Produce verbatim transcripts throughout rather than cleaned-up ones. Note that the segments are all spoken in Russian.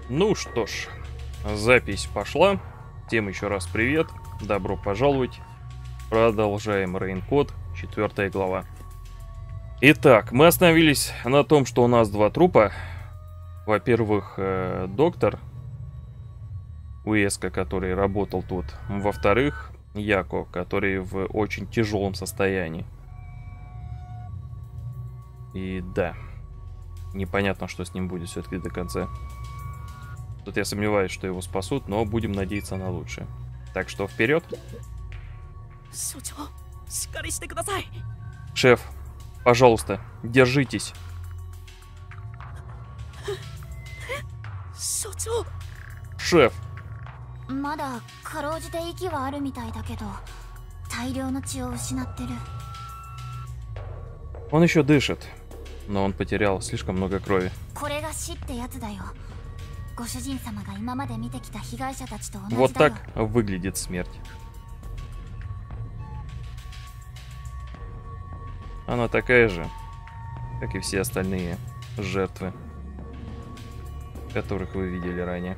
Ну что ж, запись пошла. Всем еще раз привет. Добро пожаловать. Продолжаем Рейнкод, четвертая глава. Итак, мы остановились на том, что у нас два трупа. Во-первых, э, доктор Уэска, который работал тут. Во-вторых, Яко, который в очень тяжелом состоянии. И да, непонятно, что с ним будет все-таки до конца. Тут я сомневаюсь, что его спасут, но будем надеяться на лучшее. Так что вперед. Шеф, пожалуйста, держитесь. Шеф. Он еще дышит, но он потерял слишком много крови. Вот так выглядит смерть. Она такая же, как и все остальные жертвы, которых вы видели ранее.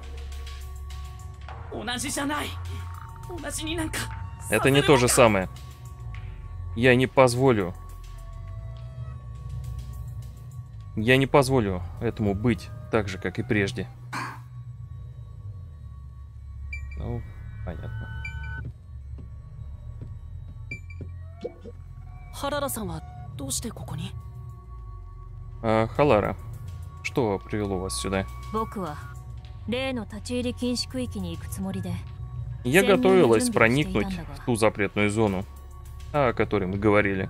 Это не то же самое. Я не позволю. Я не позволю этому быть так же, как и прежде. Ну, понятно. А, Халара, что привело вас сюда? Я готовилась проникнуть в ту запретную зону, о которой мы говорили.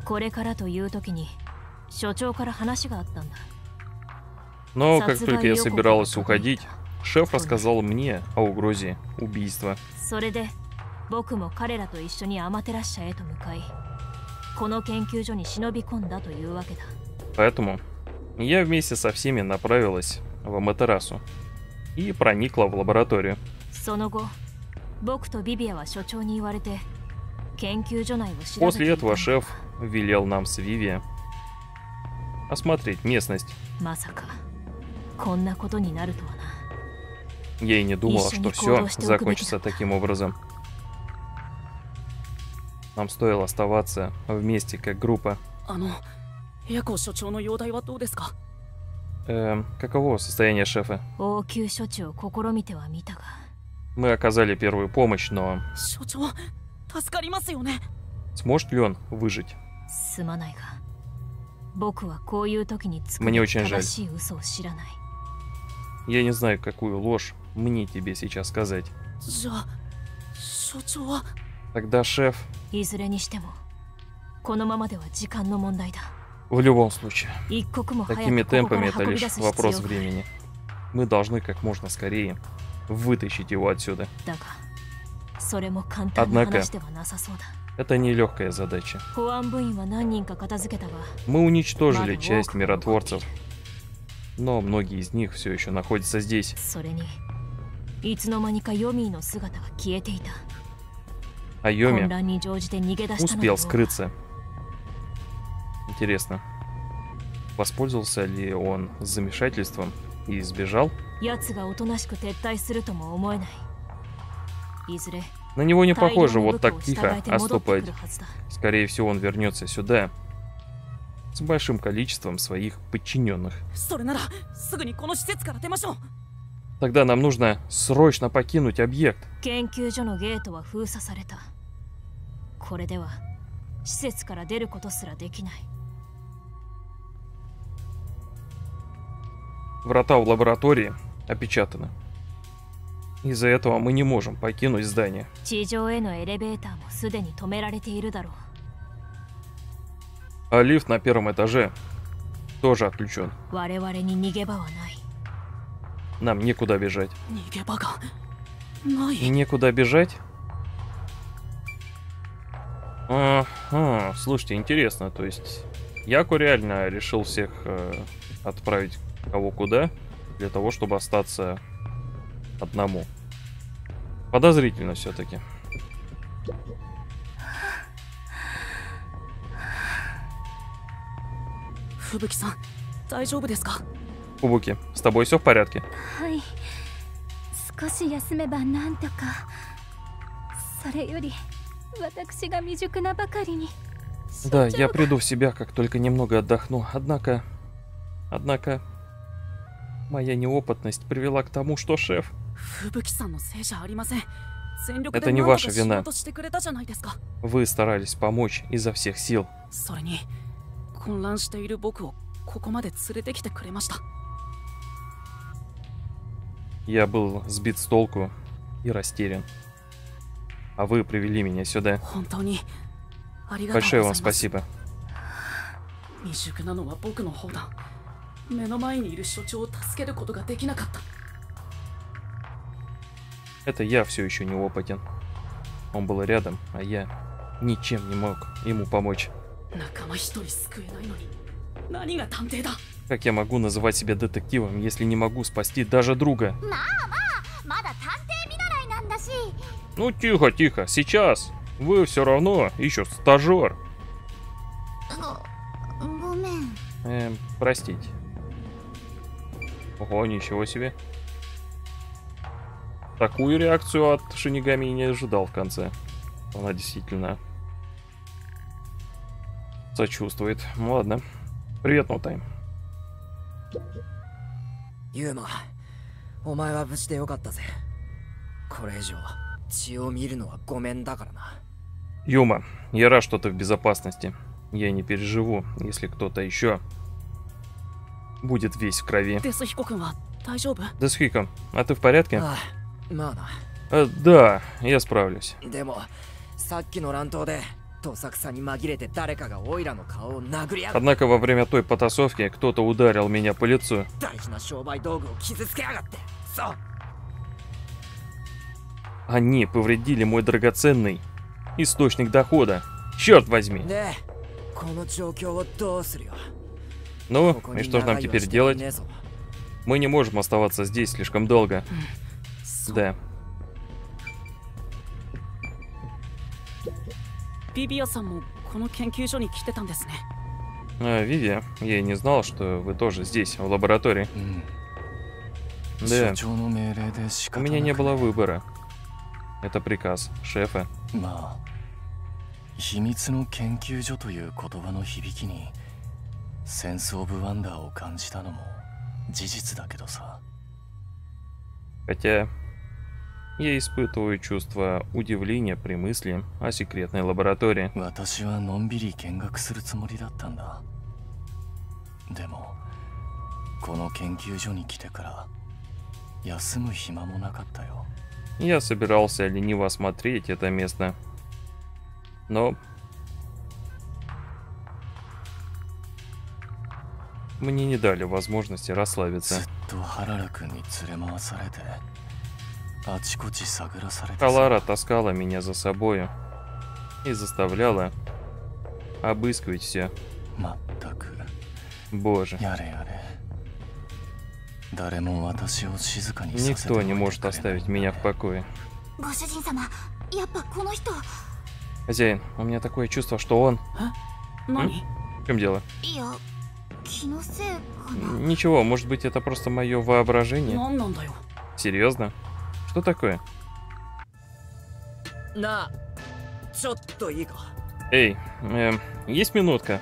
Но как только я собиралась уходить, шеф рассказал мне о угрозе убийства. Поэтому я вместе со всеми направилась в Аматерасу и проникла в лабораторию. После этого шеф велел нам с Виви осмотреть местность. Я и не думала, что все закончится таким образом. Нам стоило оставаться вместе как группа. Эм, каково состояние шефа? Мы оказали первую помощь, но... Сможет ли он выжить? Мне очень жаль. Я не знаю, какую ложь мне тебе сейчас сказать. Тогда шеф... В любом случае, такими темпами это лишь вопрос времени. Мы должны как можно скорее вытащить его отсюда. Однако, это не легкая задача. Мы уничтожили часть миротворцев, но многие из них все еще находятся здесь. А Йоми успел скрыться. Интересно, воспользовался ли он замешательством и сбежал? На него не похоже вот так тихо отступать. Скорее всего, он вернется сюда с большим количеством своих подчиненных. Тогда нам нужно срочно покинуть объект. Врата в лаборатории опечатаны. Из-за этого мы не можем покинуть здание. А лифт на первом этаже тоже отключен. Нам некуда бежать. Некуда бежать? Ага, слушайте, интересно, то есть Яко реально решил всех э, отправить кого куда, для того, чтобы остаться одному. Подозрительно все-таки. Фубуки, с тобой все в порядке? 少し休めばなんとか。それより私が未熟なばかりに。 Да, я приду в себя, как только немного отдохну. Однако... Однако... Моя неопытность привела к тому, что шеф... Это не ваша вина. Вы старались помочь изо всех сил. Я был сбит с толку и растерян. А вы привели меня сюда. Большое вам спасибо. Это я все еще неопытен. Он был рядом, а я ничем не мог ему помочь. Как я могу называть себя детективом, если не могу спасти даже друга? Ну тихо, тихо, сейчас. Вы все равно еще стажер. Эм, простите. Ого, ничего себе. Такую реакцию от Шинигами не ожидал в конце. Она действительно сочувствует. Ну ладно. Привет, Ноутайм. Юма, Юма, я рад, что ты в безопасности. Я не переживу, если кто-то еще будет весь в крови. Десхико, а ты в порядке? А, да, я справлюсь. Однако во время той потасовки кто-то ударил меня по лицу. Они повредили мой драгоценный источник дохода. Черт возьми. Ну, и что же нам теперь делать? Мы не можем оставаться здесь слишком долго. Да. А, Виви, я и не знал, что вы тоже здесь, в лаборатории. Да. У меня не было выбора. Это приказ шефа. Хотя я испытываю чувство удивления при мысли о секретной лаборатории. Я собирался лениво осмотреть это место, но мне не дали возможности расслабиться. Калара таскала меня за собою и заставляла обыскивать все. Боже. Никто не может оставить меня в покое. Хозяин, у меня такое чувство, что он... М? В чем дело? Ничего, может быть, это просто мое воображение? Серьезно? Что такое? Эй, э, есть минутка?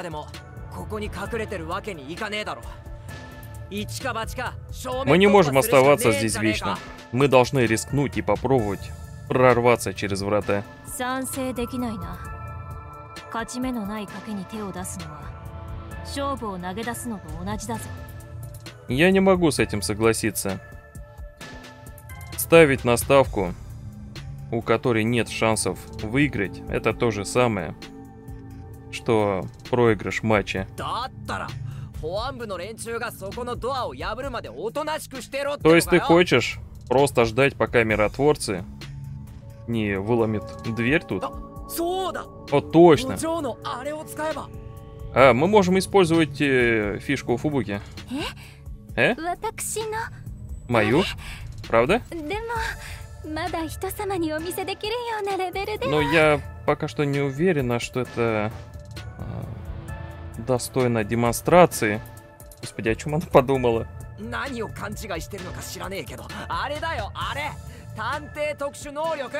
Мы не можем оставаться здесь вечно. Мы должны рискнуть и попробовать прорваться через врата. Я не могу с этим согласиться. Ставить на ставку, у которой нет шансов выиграть, это то же самое, что проигрыш матча. То есть ты хочешь просто ждать, пока миротворцы не выломят дверь тут? О, точно. А, мы можем использовать э, фишку Фубуки. Э? Мою? Правда? Но я пока что не уверена, что это э, достойно демонстрации. Господи, о чем она подумала? 何を勘違いしてるのか知らねえけど、あれだよ、あれ探偵特殊能力。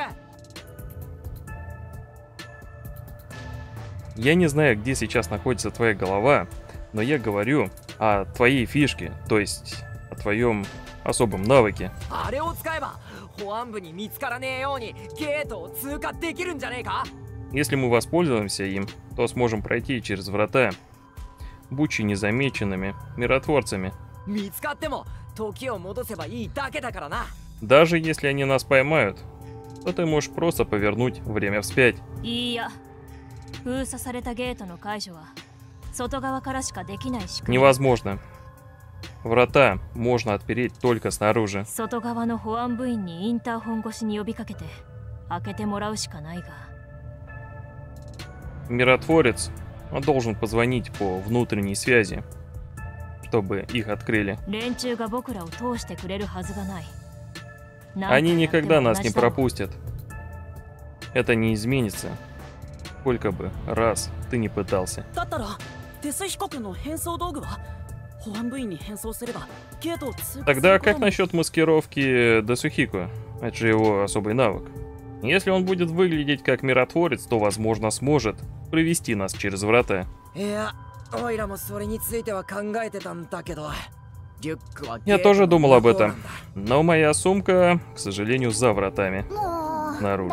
Я не знаю, где сейчас находится твоя голова, но я говорю о твоей фишке, то есть о твоем особом навыке. あれを使えば保安部に見つからねえようにゲートを通過できるんじゃねえか? Если мы воспользуемся им, то сможем пройти через врата, будучи незамеченными миротворцами. 見つかっても時を戻せばいいだけだからな。 Даже если они нас поймают, то ты можешь просто повернуть время вспять. いいや、封鎖されたゲートの解除は外側からしかできない仕組み。 Невозможно. Врата можно отпереть только снаружи. 外側の保安部員にインターホン越しに呼びかけて開けてもらうしかないが。 Миротворец он должен позвонить по внутренней связи, чтобы их открыли. 連中が僕らを通してくれるはずがない。 Они никогда нас не пропустят. Это не изменится, сколько бы раз ты не пытался. Тогда как насчет маскировки Десухико? Это же его особый навык. Если он будет выглядеть как миротворец, то, возможно, сможет провести нас через врата. Я тоже думал об этом, но моя сумка, к сожалению, за вратами. Снаружи.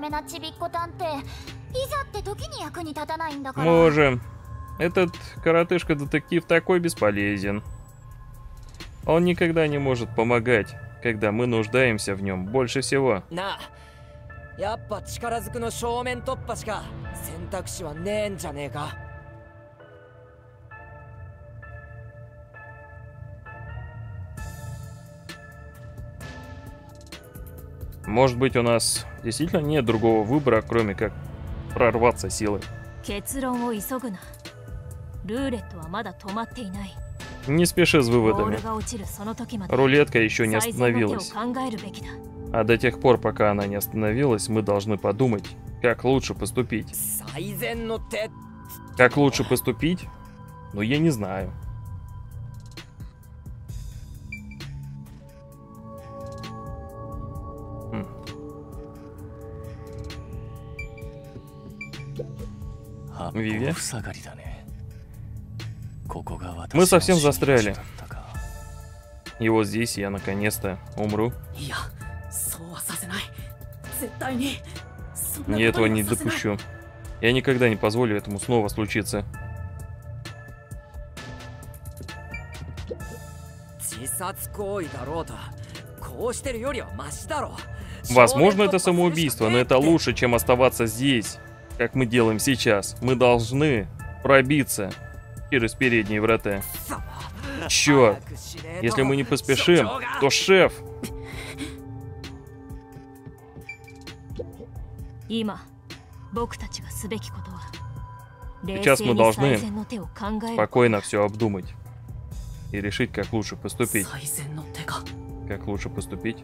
Можем. Этот коротышка-детектив такой бесполезен. Он никогда не может помогать, когда мы нуждаемся в нем больше всего. Может быть, у нас действительно нет другого выбора, кроме как прорваться силой. Не спеши с выводами. Рулетка еще не остановилась. А до тех пор, пока она не остановилась, мы должны подумать, как лучше поступить. Как лучше поступить? Ну, я не знаю. Виви. Мы совсем застряли. И вот здесь я наконец-то умру. Я этого не допущу. Я никогда не позволю этому снова случиться. Возможно, это самоубийство, но это лучше, чем оставаться здесь, как мы делаем сейчас. Мы должны пробиться через передние врата. Черт! Если мы не поспешим, то шеф! Сейчас мы должны спокойно все обдумать и решить, как лучше поступить. Как лучше поступить?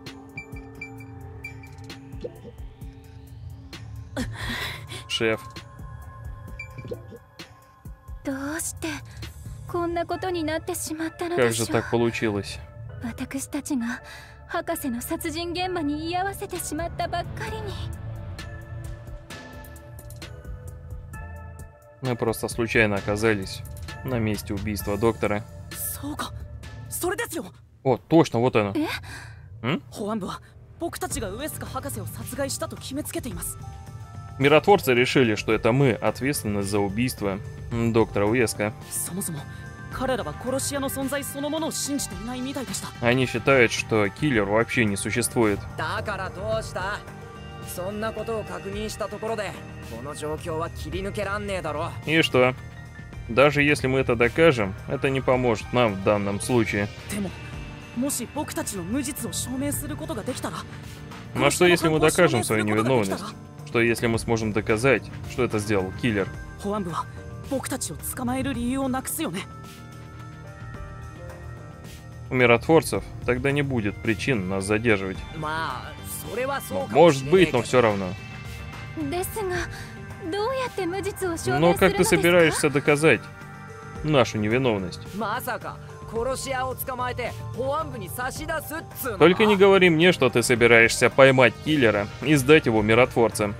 Шеф. Как же так получилось? Мы просто случайно оказались на месте убийства доктора. О, точно, вот оно. М? Миротворцы решили, что это мы ответственны за убийство доктора Уэска. Они считают, что киллер вообще не существует. И что? Даже если мы это докажем, это не поможет нам в данном случае. Но что если мы докажем свою невиновность? Что если мы сможем доказать, что это сделал киллер? У миротворцев тогда не будет причин нас задерживать. Ну, может быть, но все равно. Но как ты собираешься доказать нашу невиновность? Только не говори мне, что ты собираешься поймать киллера и сдать его миротворцам.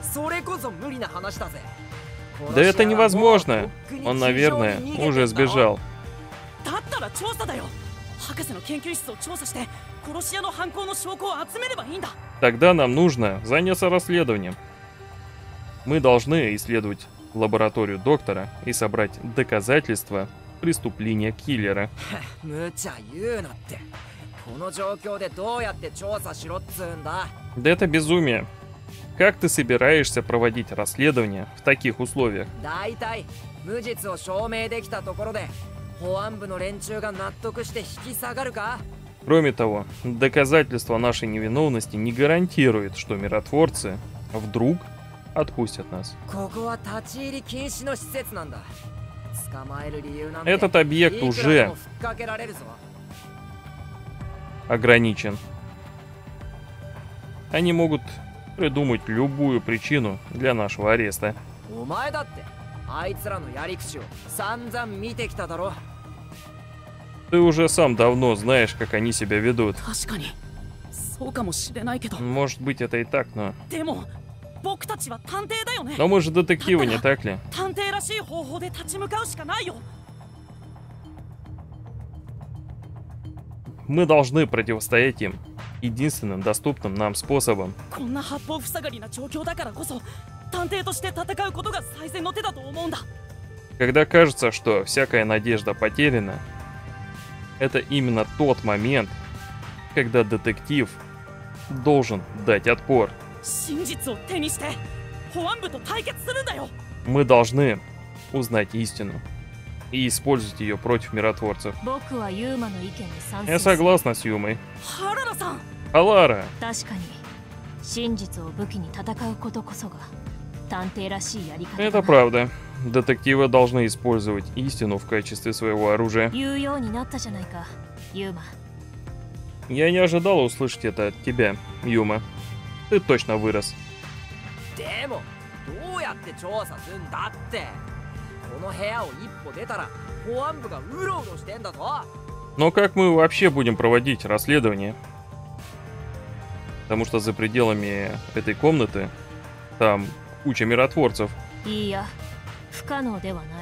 Да это невозможно. Он, наверное, уже сбежал. Тогда нам нужно заняться расследованием. Мы должны исследовать лабораторию доктора и собрать доказательства преступления киллера. Да это безумие. Как ты собираешься проводить расследование в таких условиях? Кроме того, доказательство нашей невиновности не гарантирует, что миротворцы вдруг отпустят нас. Этот объект уже ограничен. Они могут придумать любую причину для нашего ареста. Ты уже сам давно знаешь, как они себя ведут. Может быть, это и так, но... Но мы же детективы, не так ли? Мы должны противостоять им единственным доступным нам способом. Когда кажется, что всякая надежда потеряна, это именно тот момент, когда детектив должен дать отпор. Мы должны узнать истину и использовать ее против миротворцев. Я согласна с Юмой. Халара! Это правда. Детективы должны использовать истину в качестве своего оружия. Я не ожидала услышать это от тебя, Юма. Ты точно вырос. Но как мы вообще будем проводить расследование? Потому что за пределами этой комнаты там куча миротворцев. Но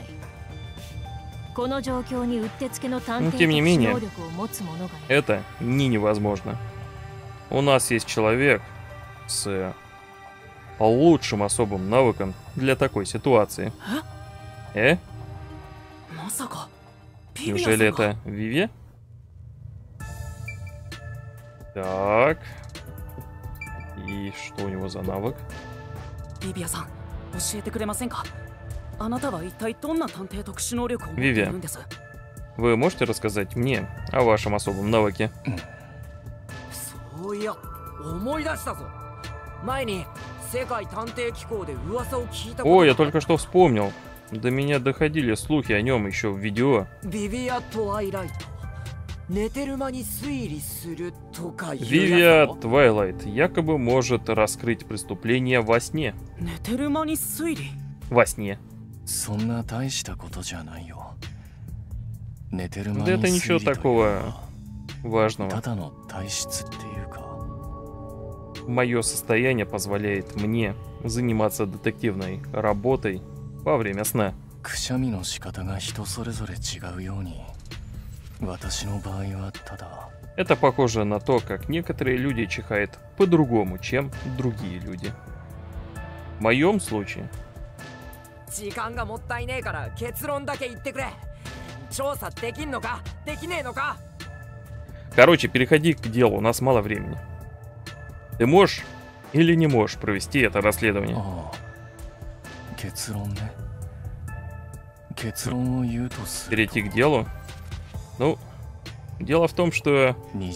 тем не менее, это не невозможно. У нас есть человек с лучшим особым навыком для такой ситуации. Э? Неужели это Виви? Так. И что у него за навык? Виви, вы можете рассказать мне о вашем особом навыке? О, я только что вспомнил. До меня доходили слухи о нем еще в видео. Вивия Твайлайт якобы может раскрыть преступление во сне. Во сне. Да это ничего такого важного. Мое состояние позволяет мне заниматься детективной работой во время сна. Это похоже на то, как некоторые люди чихают по-другому, чем другие люди. В моем случае... Короче, переходи к делу, у нас мало времени. Ты можешь или не можешь провести это расследование? Перейти к делу? Ну, дело в том, что...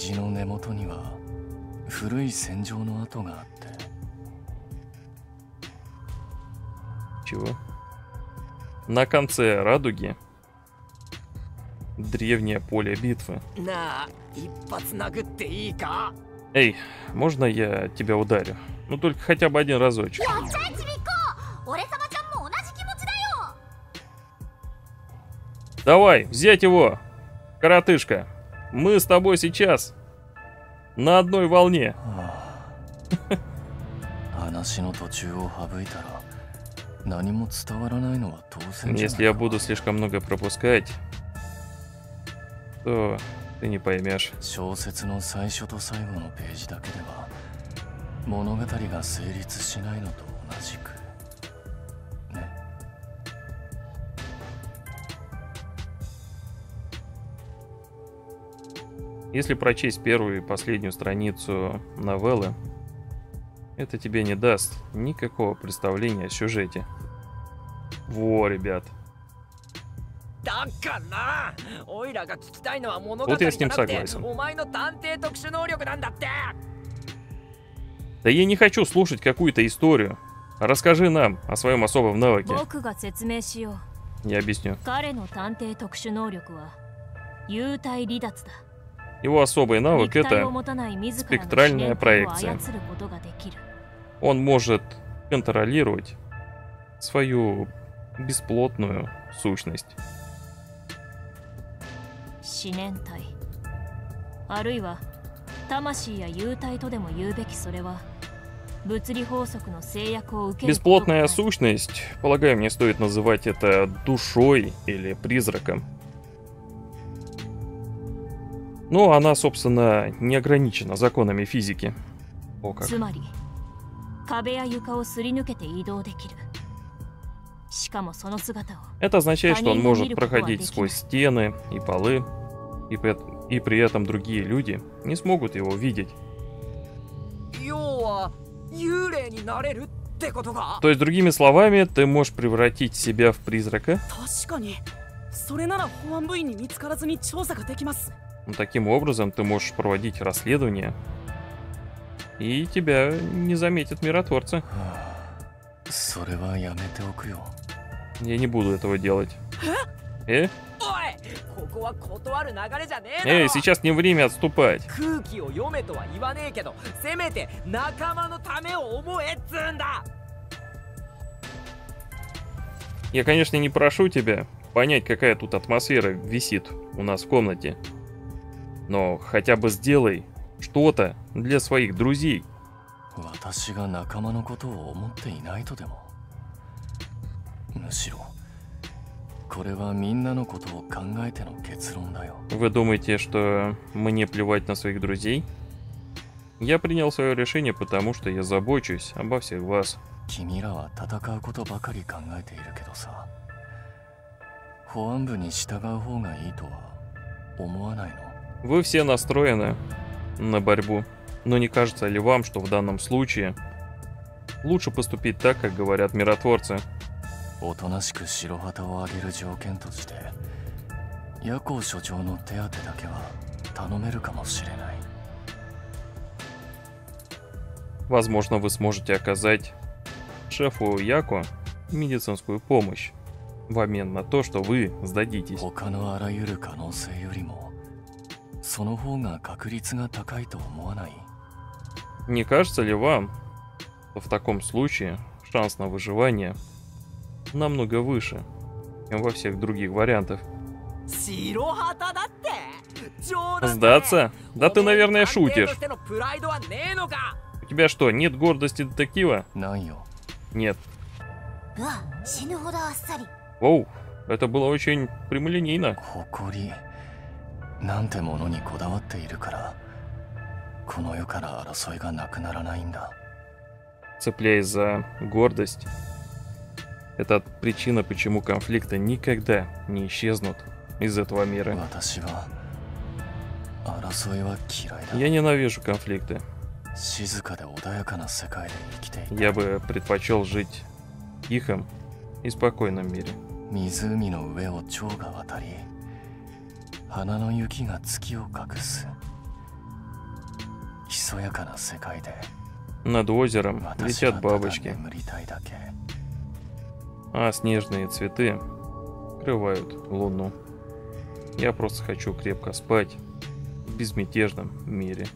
Чего? На конце радуги древнее поле битвы. Эй, можно я тебя ударю? Ну только хотя бы один разочек. Давай, взять его! Коротышка, мы с тобой сейчас на одной волне. Если я буду слишком много пропускать, то ты не поймешь. Если прочесть первую и последнюю страницу новеллы, это тебе не даст никакого представления о сюжете. Во, ребят. Вот я с ним согласен. Да я не хочу слушать какую-то историю. Расскажи нам о своем особом навыке. Я объясню. Его особый навык — это спектральная проекция. Он может контролировать свою бесплотную сущность. Бесплотная сущность, полагаю, мне стоит называть это душой или призраком. Но она, собственно, не ограничена законами физики. О как. Это означает, что он может проходить сквозь стены и полы, и при, и при этом другие люди не смогут его видеть. То есть, другими словами, ты можешь превратить себя в призрака. Ну, таким образом, ты можешь проводить расследование, и тебя не заметят миротворцы. Я не буду этого делать. Э? Эй, сейчас не время отступать. Я, конечно, не прошу тебя понять, какая тут атмосфера висит у нас в комнате. Но хотя бы сделай что-то для своих друзей. Вы думаете, что мне плевать на своих друзей? Я принял свое решение, потому что я забочусь обо всех вас. Вы все настроены на борьбу, но не кажется ли вам, что в данном случае лучше поступить так, как говорят миротворцы? Возможно, вы сможете оказать шефу Яко медицинскую помощь в обмен на то, что вы сдадитесь. Не кажется ли вам, что в таком случае шанс на выживание намного выше, чем во всех других вариантах? Сдаться? Да ты, наверное, шутишь. У тебя что, нет гордости детектива? Нет. Оу, это было очень прямолинейно. Цепляясь за гордость, это причина, почему конфликты никогда не исчезнут из этого мира. Я ненавижу конфликты. Я бы предпочел жить в тихом и спокойном мире. Над озером летят бабочки, а снежные цветы скрывают луну. Я просто хочу крепко спать в безмятежном мире.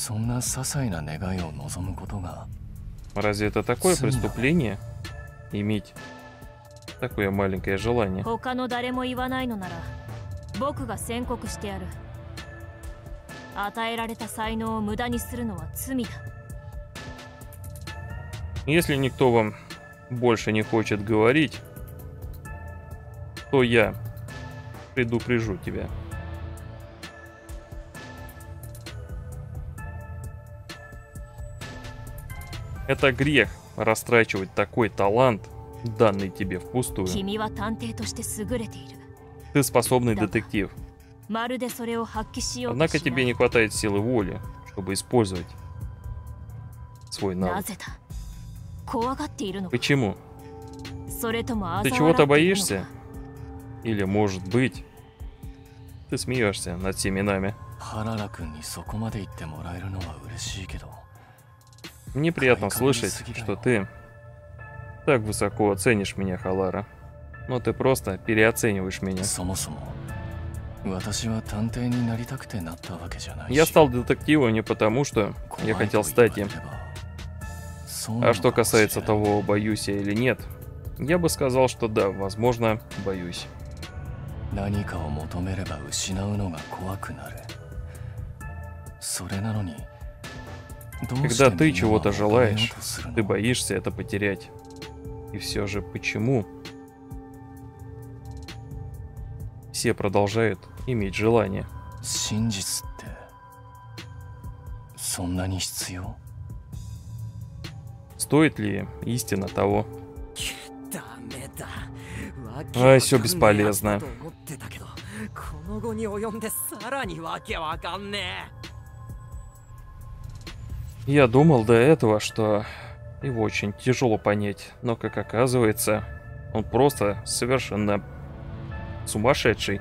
Разве это такое преступление? Иметь такое маленькое желание? 僕が宣告してやる。与えられた才能を無駄にするのは罪だ。 Если никто вам больше не хочет говорить, то я предупрежу тебя. Это грех растрачивать такой талант, данный тебе впустую. 君は探偵として優れている。 Ты способный детектив. まるでそれを発揮しようと Однако しな тебе い。 не хватает силы воли, чтобы использовать свой な навык. ぜだ。怖がっているのか。 Почему? それとも Ты 嘲笑 чего-то っているの боишься? か。 Или, может быть, ты смеешься над всеми нами? ハララ君にそこまで言ってもらえるのは嬉しいけど。 Мне приятно слышать, что ты так высоко оценишь меня, Халара. Но ты просто переоцениваешь меня. そもそも私は探偵になりたくてなったわけじゃないし。 Я стал детективом не потому, что я хотел стать им. А что касается того, боюсь я или нет, я бы сказал, что да, возможно, боюсь. 何かを求めれば失うのが怖くなる。それなのに Когда ты чего-то желаешь, ты боишься это потерять. И все же почему? Все продолжают иметь желание. 真実ってそんなに必要？ Стоит ли истина того? ダメだ。 Ай, все бесполезно. この後に及んでさらにわけわかんねえ。 Я думал до этого, что его очень тяжело понять, но, как оказывается, он просто совершенно сумасшедший.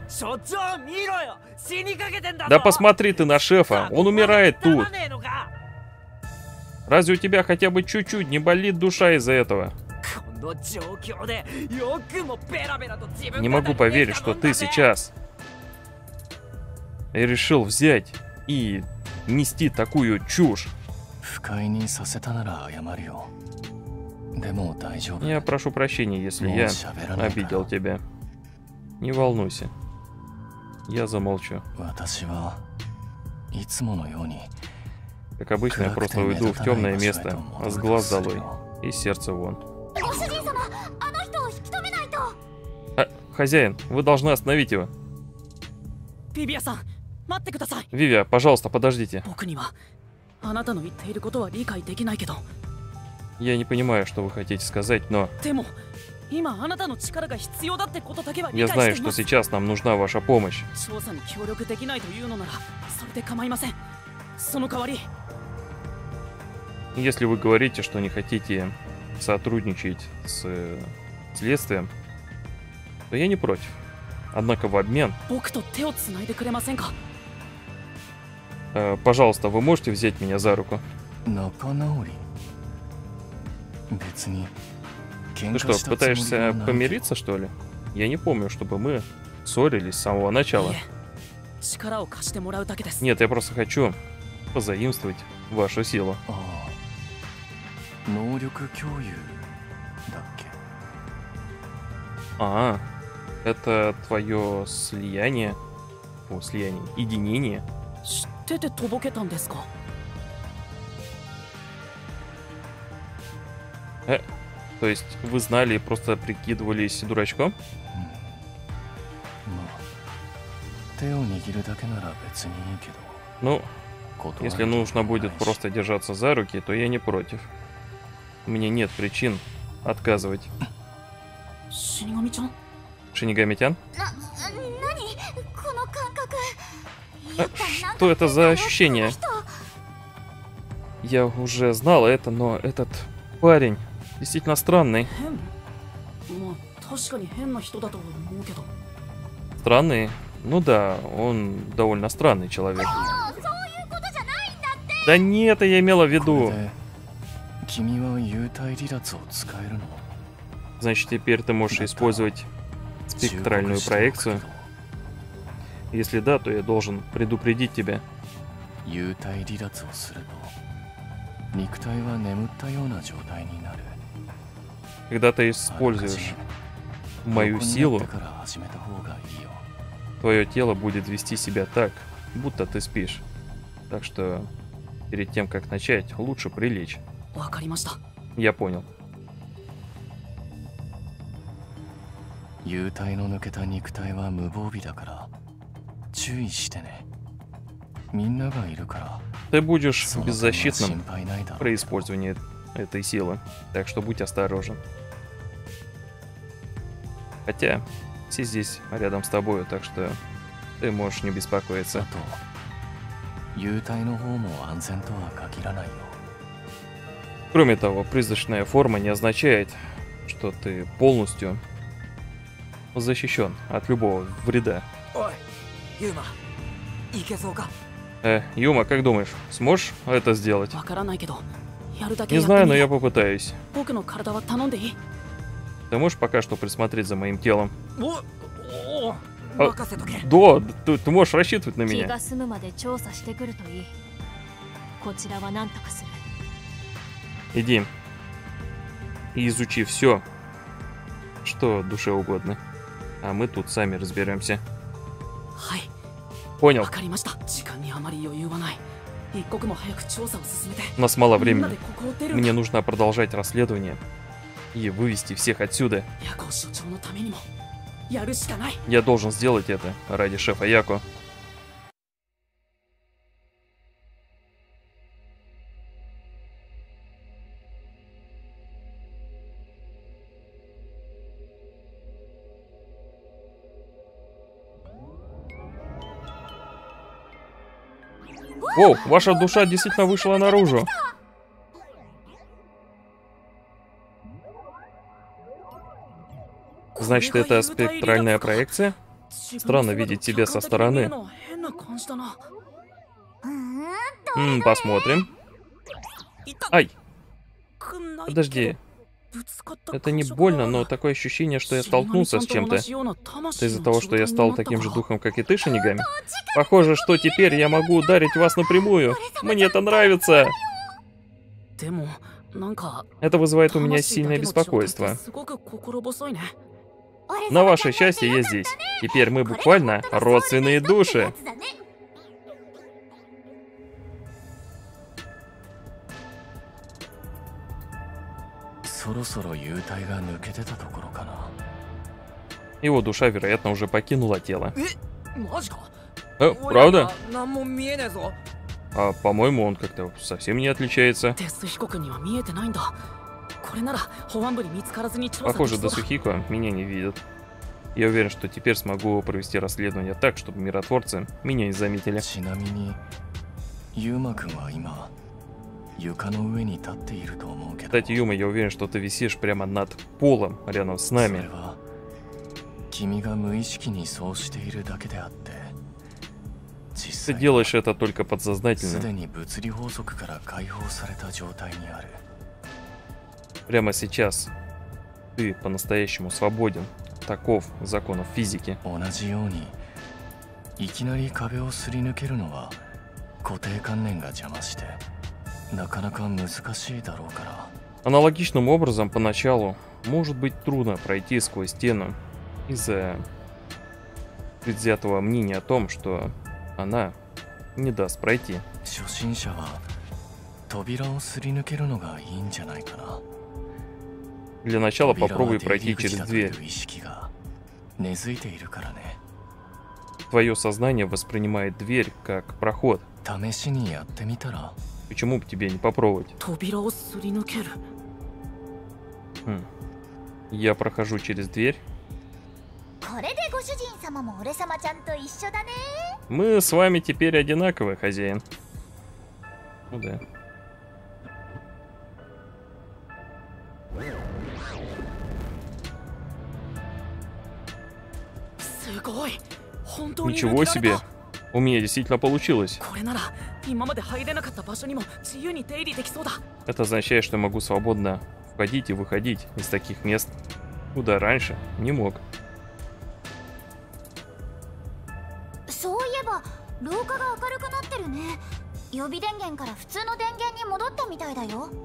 Да посмотри ты на шефа, он умирает тут. Разве у тебя хотя бы чуть-чуть не болит душа из-за этого? Не могу поверить, что ты сейчас решил взять и нести такую чушь. Я прошу прощения, если я обидел тебя. Не волнуйся. Я замолчу. Как обычно, я просто уйду в темное место, с глаз долой и сердце вон. А, хозяин, вы должны остановить его. Вивия, пожалуйста, подождите. Я не понимаю, что вы хотите сказать, но... Я знаю, что сейчас нам нужна ваша помощь. Если вы говорите, что не хотите сотрудничать с э, следствием, то я не против. Однако в обмен... Э, пожалуйста, вы можете взять меня за руку? Ты что, пытаешься помириться, что ли? Я не помню, чтобы мы ссорились с самого начала. Нет, я просто хочу позаимствовать вашу силу. А, это твое слияние? О, слияние. Единение. Э, то есть вы знали и просто прикидывались дурачком? Ну, если нужно будет просто держаться за руки, то я не против. У меня нет причин отказывать. Шинигами-тян? А, что это за ощущение? Я уже знала это, но этот парень действительно странный. Странный? Ну да, он довольно странный человек. Да нет, я имела в виду. Значит, теперь ты можешь использовать спектральную проекцию. Если да, то я должен предупредить тебя. Когда ты используешь мою силу, твое тело будет вести себя так, будто ты спишь. Так что перед тем, как начать, лучше прилечь. わかりました。 Я понял. 幽体の抜けた肉体は無防備だから注意してね。みんながいるから Ты будешь その点は беззащитным 心配ないだろう。 при использовании этой силы, так что будь осторожен. Хотя, все здесь рядом с тобой, так что ты можешь не あ беспокоиться. と幽体の方も安全とは限らないよ。 Кроме того, призрачная форма не означает, что ты полностью защищен от любого вреда. おい、ユーマ、いけそうか。 Э, Юма, как думаешь, сможешь это сделать? わからないけど、やるだけ Не やって знаю, み но る。 я попытаюсь. 僕の体は頼んでいい？ Ты можешь пока что присмотреть за моим телом? お、お、 あ任せとけ。 Да, ты, ты можешь рассчитывать на 気 меня. が済むまで調査してくるといい。こちらは何とかする。 Иди и изучи все, что душе угодно. А мы тут сами разберемся. はい、 Понял. わかりました。時間にあまり余裕はない。一刻も早く調査を進めて。 У нас мало みんなで времени. ここを出るんだ。 Мне нужно продолжать расследование и вывести всех отсюда. ヤコ所長のためにもやるしかない。 Я должен сделать это ради шефа Яко. О, ваша душа действительно вышла наружу. Значит, это спектральная проекция? Странно видеть тебя со стороны. М, посмотрим. Ай, подожди. Это не больно, но такое ощущение, что я столкнулся с чем-то. Это из-за того, что я стал таким же духом, как и ты, Шинигами? Похоже, что теперь я могу ударить вас напрямую. Мне это нравится. Это вызывает у меня сильное беспокойство. На ваше счастье, я здесь. Теперь мы буквально родственные души. Его душа, вероятно, уже покинула тело. マジか？ Э, правда? 何も見えねえぞ。 А, по-моему, он как-то совсем не отличается. デス被告には見えてないんだ。これなら保安部に見つからずに調査でき Похоже, そうだ。 Досухико меня не видит. Я уверен, что теперь смогу провести расследование так, чтобы миротворцы меня не заметили. ちなみにユーマくんは今床の上に立っていると思うけど。 Кстати, Юма, я уверен, что ты висишь прямо над полом рядом с それ нами. は君が無意識にそうしているだけであって、 Ты делаешь это только подсознательно. すでに物理法則から解放された状態にある。 Прямо сейчас ты по-настоящему свободен. Таков законов физики. 同じようにいきなり壁をすり抜けるのは固定観念が邪魔してなかなか難しいだろうから。 Аналогичным образом, поначалу может быть трудно пройти сквозь стену из-за предвзятого мнения о том, что она не даст пройти. 初心者は扉をすり抜けるのがいいんじゃないかな。 Для начала 扉は попробуй 出入 пройти り口 через だとい дверь. う意識が根付いているからね。 Твое сознание воспринимает дверь как проход. 試しにやってみたら。 Почему бы тебе не попробовать? 扉をすり抜ける。 Хм. Я прохожу через дверь. これでご主人様も俺様ちゃんと一緒だね。 Мы с вами теперь одинаковые, хозяин. Ну да. すごい。本当に抜け Ничего られた。 себе. У меня действительно получилось. これなら今まで入れなかった場所にも自由に出入りできそうだ。 Это означает, что я могу свободно входить и выходить из таких мест, куда раньше не мог. そういえば廊下が明るくなってるね。予備電源から普通の電源に戻ったみたいだよ。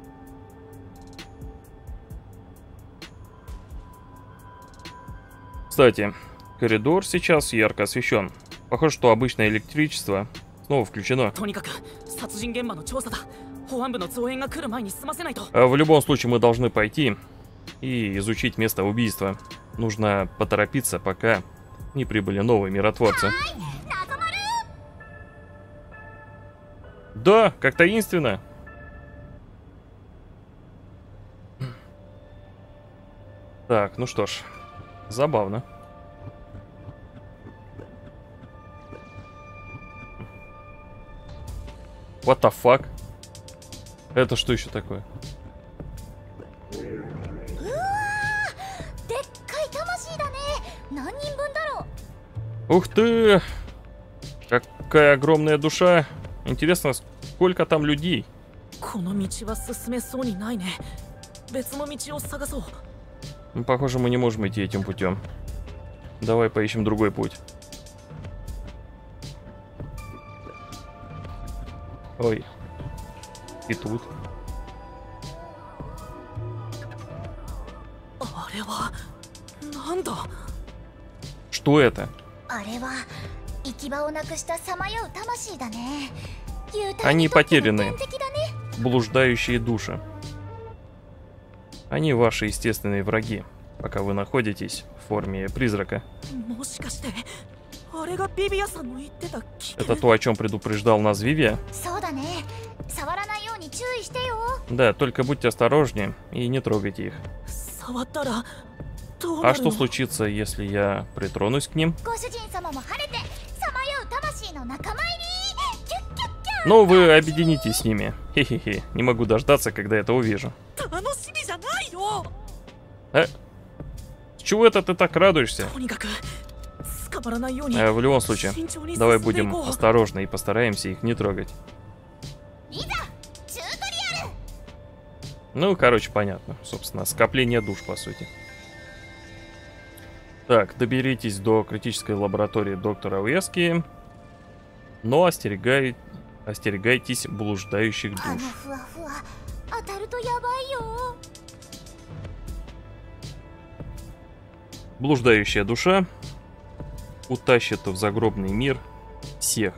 С Кстати, коридор сейчас ярко освещен. Похоже, что обычное электричество снова включено. А в любом случае мы должны пойти и изучить место убийства. Нужно поторопиться, пока не прибыли новые миротворцы. Да, как таинственно. Так, ну что ж, забавно. What the fuck? Это что еще такое? Ух ты! Какая огромная душа! Интересно, сколько там людей? Ну, похоже, мы не можем идти этим путем. Давай поищем другой путь. Ой. И тут. Что это? Они потеряны. Блуждающие души. Они ваши естественные враги, пока вы находитесь в форме призрака. Это то, о чем предупреждал нас Вивия? Да, только будьте осторожнее и не трогайте их. А что случится, если я притронусь к ним? Ну, вы объединитесь с ними. Хе-хе-хе. Не могу дождаться, когда это увижу. А? С чего это ты так радуешься? А, в любом случае, давай будем осторожны и постараемся их не трогать. Ну, короче, понятно. Собственно, скопление душ, по сути. Так, доберитесь до критической лаборатории доктора Уэски. Но остерегай... остерегайтесь блуждающих душ. Блуждающая душа утащит в загробный мир всех,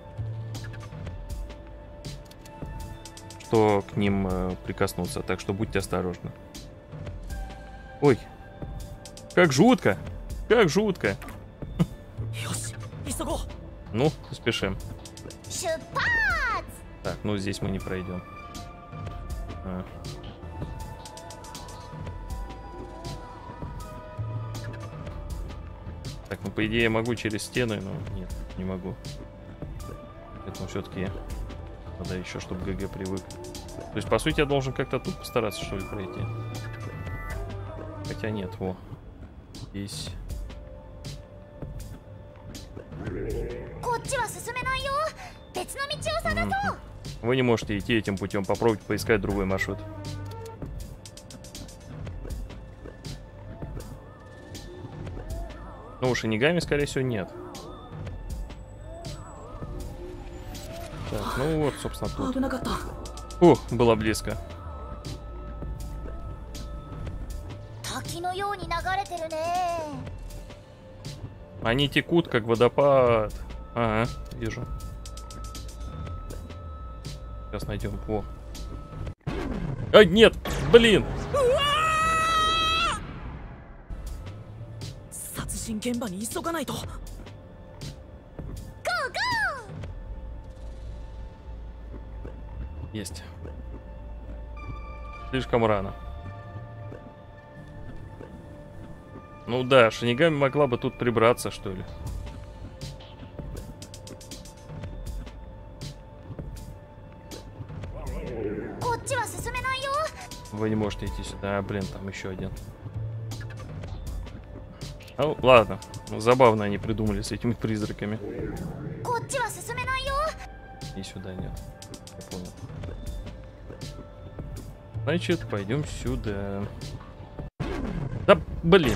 что к ним э, прикоснутся, так что будьте осторожны. Ой, как жутко, как жутко. Ну, спешим. Так, ну здесь мы не пройдем. А. Так, ну по идее я могу через стены, но нет, не могу. Поэтому все-таки надо еще, чтобы ГГ привык. То есть, по сути, я должен как-то тут постараться, что ли, пройти. Хотя нет, во. Здесь. Mm-hmm. Вы не можете идти этим путем, попробуйте поискать другой маршрут. Ну, у Шинигами, скорее всего, нет. Так, ну вот, собственно, тут. Ух, было близко. Они текут, как водопад. Ага, вижу. Сейчас найдем. О. А, нет! Блин! Есть. Слишком рано. Ну да, Шинигами могла бы тут прибраться, что ли. Вы не можете идти сюда. А, блин, там еще один. Ну, ладно. Забавно они придумали с этими призраками. И сюда нет. Я понял. Значит, пойдем сюда. Да, блин.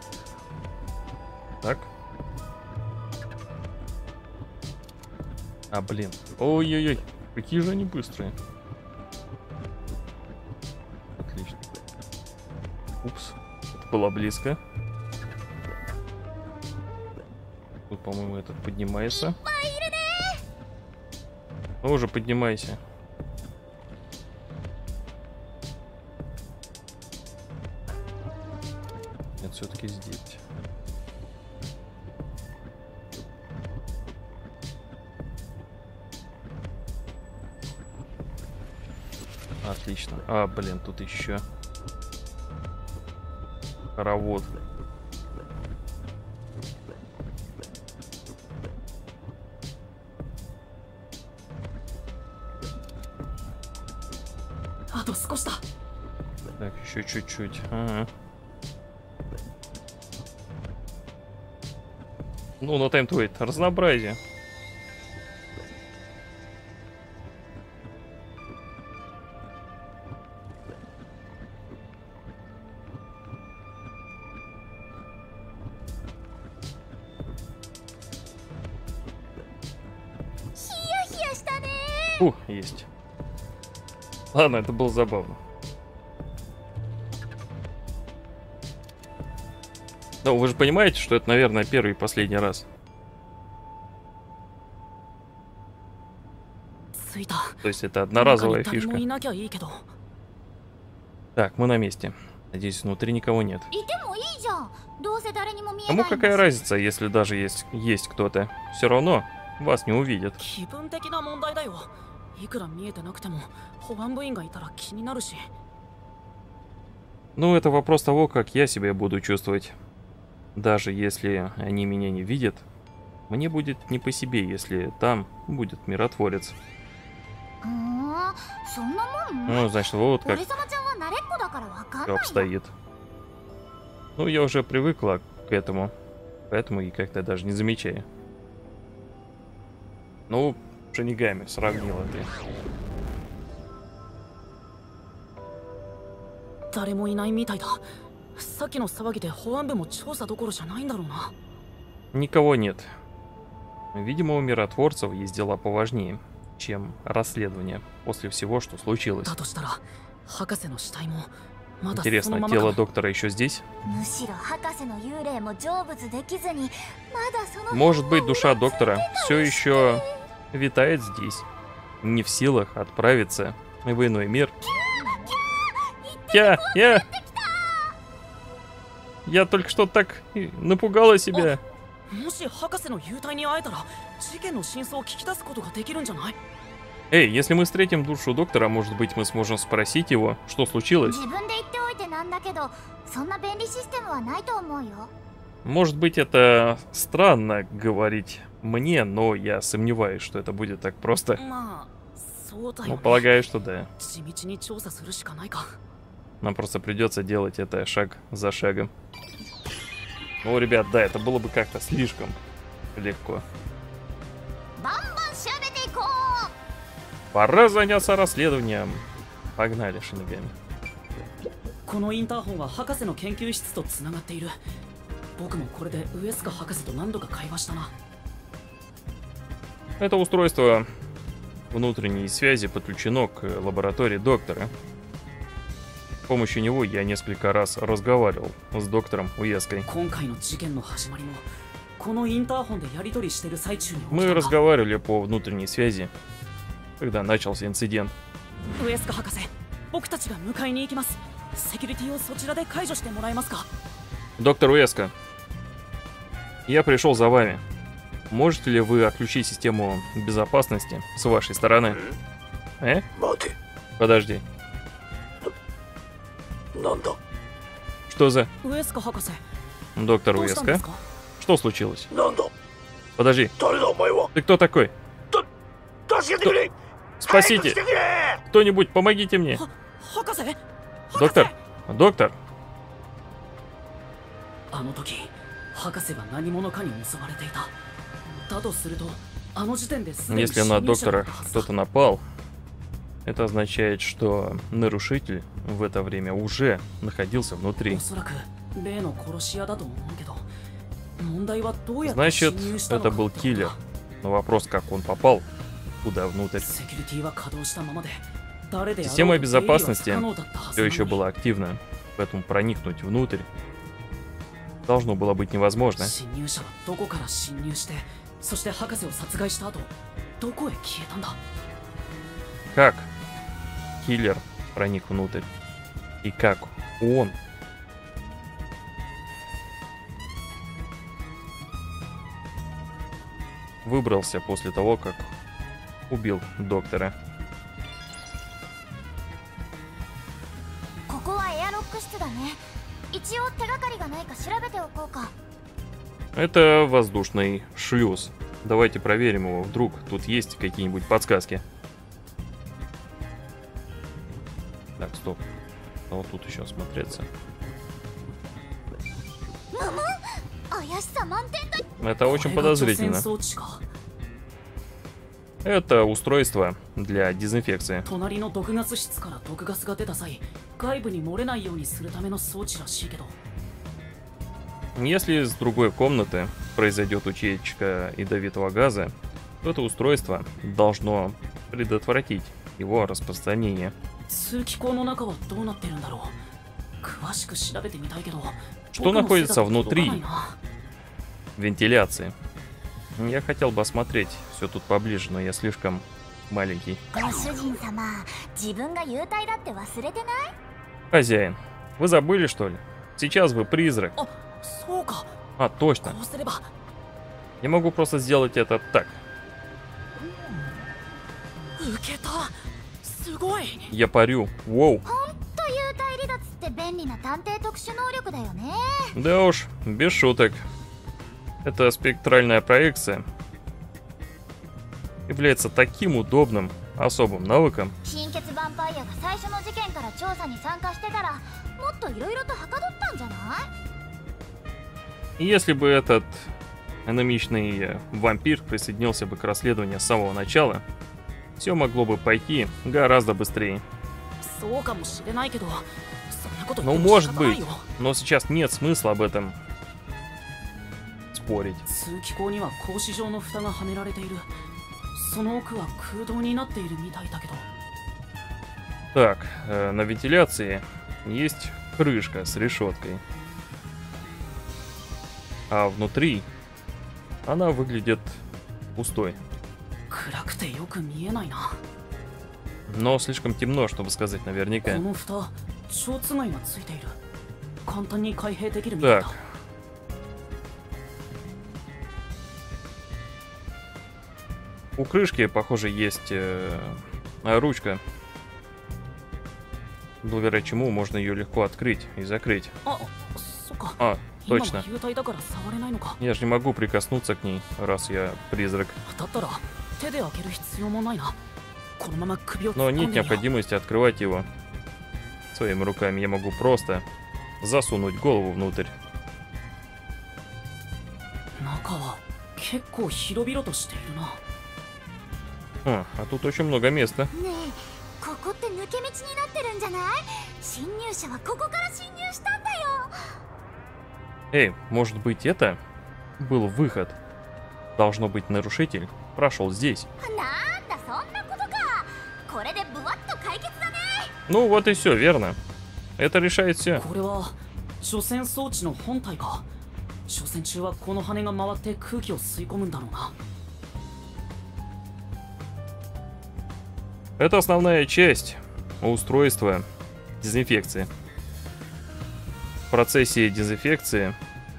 Так. А, блин. Ой-ой-ой. Какие же они быстрые. Отлично. Упс. Это было близко. Тут, по-моему, этот поднимается. Ну, уже поднимайся. Нет, все-таки здесь. Отлично. А, блин, тут еще хоровод. Так, еще чуть-чуть. Ага. Ну, на time to wait. Разнообразие. Фу, есть. Ладно, это было забавно. Ну, вы же понимаете, что это, наверное, первый и последний раз. То есть это одноразовая фишка. Так, мы на месте. Надеюсь, внутри никого нет. Кому какая разница, если даже есть, есть кто-то? Все равно вас не увидят. Ну, это вопрос того, как я себя буду чувствовать. Даже если они меня не видят, мне будет не по себе, если там будет миротворец. Ну, значит, вот как все обстоит. Ну, я уже привыкла к этому, поэтому и как-то даже не замечаю. Ну, Шинигами сравнила ты. Никого нет. Видимо, у миротворцев есть дела поважнее, чем расследование после всего, что случилось. Интересно, тело доктора еще здесь? Может быть, душа доктора все еще витает здесь, не в силах отправиться в иной мир. Я, я... Я только что так напугала себя. Эй, если мы встретим душу доктора, может быть, мы сможем спросить его, что случилось? Может быть, это странно говорить мне, но я сомневаюсь, что это будет так просто. Ну, полагаю, что да. Нам просто придется делать это шаг за шагом. Ну, ребят, да, это было бы как-то слишком легко. Пора заняться расследованием. Погнали, Шинигами. Это устройство внутренней связи подключено к лаборатории доктора. С помощью него я несколько раз разговаривал с доктором Уэской. Мы разговаривали по внутренней связи, когда начался инцидент. Доктор Уэска, я пришел за вами. Можете ли вы отключить систему безопасности с вашей стороны? Э? Подожди. Что за... Доктор Уэска? Что случилось? Подожди. Ты кто такой? Кто... Спасите! Кто-нибудь, помогите мне! Доктор! Доктор! Если на доктора кто-то напал, это означает, что нарушитель в это время уже находился внутри. Значит, это был киллер. Но вопрос, как он попал туда, внутрь. セキュリティは稼働したままで誰であろうと Система 出入りは不 безопасности 可能だったはず все な еще のに была активна, поэтому проникнуть внутрь должно было быть невозможно. 侵入者はどこから侵入してそして博士を殺害した後どこへ消えたんだ Как киллер проник внутрь? И как он выбрался после того, как убил доктора? ここはエアロック室だね。一応手がかりがないか調べておこうか。 Это воздушный шлюз. Давайте проверим его. Вдруг тут есть какие-нибудь подсказки. Так, стоп. А вот тут еще смотреться. 怪しさ満点だ。 Это こ очень れが除染 подозрительно. 装置か Это устройство для дезинфекции. 隣の毒ガス室から毒ガスが出た際外部に漏れないようにするための装置らしいけど Если из другой комнаты произойдет утечка ядовитого газа, то это устройство должно предотвратить его распространение. 通気口の中はどうなってるんだろう詳しく調べてみたいけど Что находится внутри 僕の背だと届かないな вентиляции? Я хотел бы осмотреть все тут поближе, но я слишком маленький. ご主人様、自分が幽体だって忘れてない？ Хозяин, вы забыли, что ли? Сейчас вы призрак. あ、そうか А, точно. こうすれば Я могу просто сделать это так. 受けたすごい Я парю. Воу. と幽体離脱って便利な探偵特殊能力だよね。 Да уж, без шуток. Эта спектральная проекция является таким удобным особым навыком. 貧血ヴァンパイアが最初の事件から調査に参加してたら、もっといろいろとはかどったんじゃない？ И если бы этот анемичный э, вампир присоединился бы к расследованию с самого начала, все могло бы пойти гораздо быстрее. そうかもしれないけどそんなこと Ну, 言っても может 仕方ない быть, よ но сейчас нет смысла об этом спорить. 通気口には格子状の蓋がはめられているその奥は空洞になっているみたいだけど Так, э, на вентиляции есть крышка с решеткой. А внутри она выглядит пустой. 暗くてよく見えないな Но слишком темно, чтобы сказать こ наверняка. の蓋蝶つがいがついている簡単に開閉できるみたいだ Так. У крышки, похоже, есть э, ручка, благодаря чему можно ее легко открыть и закрыть. あ、そっか А, 今は точно. 幽体だから触れないのか Я же не могу прикоснуться к ней, раз я призрак. だったら手で開ける必要もないなこのまま首を突っ Но 込んで нет みよう необходимости открывать его своими руками. Я могу просто засунуть голову внутрь. 中は結構広々としているな А, а тут очень много места. ねえ、ここって抜け道になってるんじゃない？侵入者はここから侵入したんだよ。 Эй, может быть, это был выход? Должно быть, нарушитель прошел здесь. なんだそんなことか。これでブワッと解決だね。 Ну вот и все, верно. Это решает все. これは除染装置の本体か除染中はこの羽が回って空気を吸い込むんだろうな Это основная часть устройства дезинфекции. В процессе дезинфекции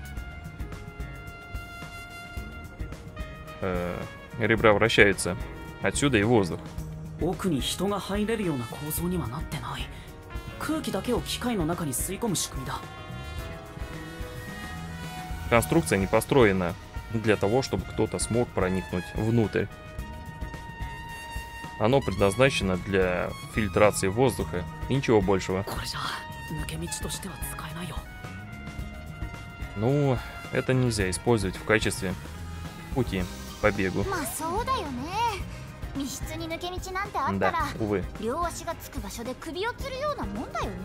э, ребра вращаются. Отсюда и воздух. 奥に人が入れるような構造にはなってない空気だけを機械の中に吸い込む仕組みだ Конструкция не построена для того, чтобы кто-то смог проникнуть внутрь. Оно предназначено для фильтрации воздуха и ничего большего. これじゃ抜け道としては使えないよ Ну, это нельзя использовать в качестве пути к побегу. まあそうだよね。密室に抜け道なんてあった Да, ら、 увы. 両足がつく場所で首を吊るようなもんだよね。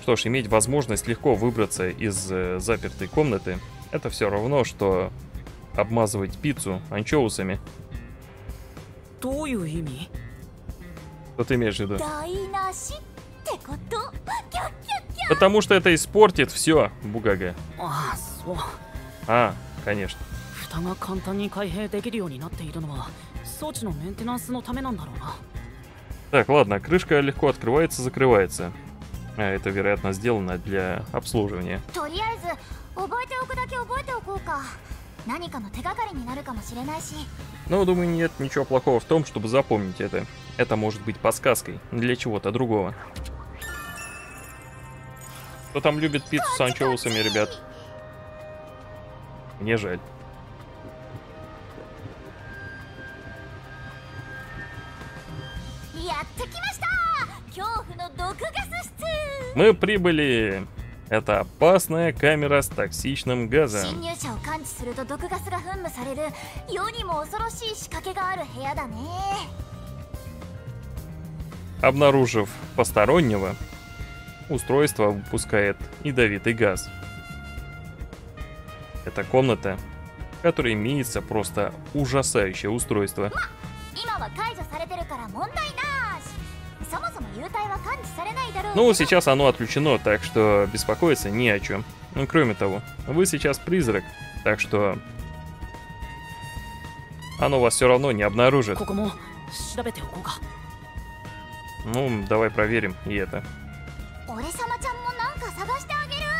Что ж, иметь возможность легко выбраться из э, запертой комнаты, это все равно, что обмазывать пиццу анчоусами. どういう意味？ Что ты имеешь в виду? 台無しってこと？キャッキャッキャ。 Потому что это испортит все, Бугага. ああ、そう。 А, конечно. 蓋が簡単に開閉できるようになっているのは装置のメンテナンスのためなんだろうな。 Так, ладно, крышка легко открывается, закрывается. А это, вероятно, сделано для обслуживания. とりあえず覚えておくだけ覚えておこうか。何かの手がかりになるかもしれないし。 Но, думаю, нет ничего плохого в том, чтобы запомнить это. Это может быть подсказкой для чего-то другого. Кто там любит пиццу с анчоусами, ребят? Мне жаль. Мы прибыли. Это опасная камера с токсичным газом. 侵入者を感知すると毒ガスが噴霧される世にも恐ろしい仕掛けがある部屋だね。 Обнаружив постороннего, устройство выпускает ядовитый газ. Это комната, в которой имеется просто ужасающее устройство. 今は解除されてるから問題なし。そもそも幽体は感知されないだろうけど。 Ну, сейчас оно отключено, так что беспокоиться не о чем. Ну, кроме того, вы сейчас призрак, так что оно вас все равно не обнаружит. ここも調べておこうか。 Ну, давай проверим и это. 俺様ちゃんもなんか探してあげる。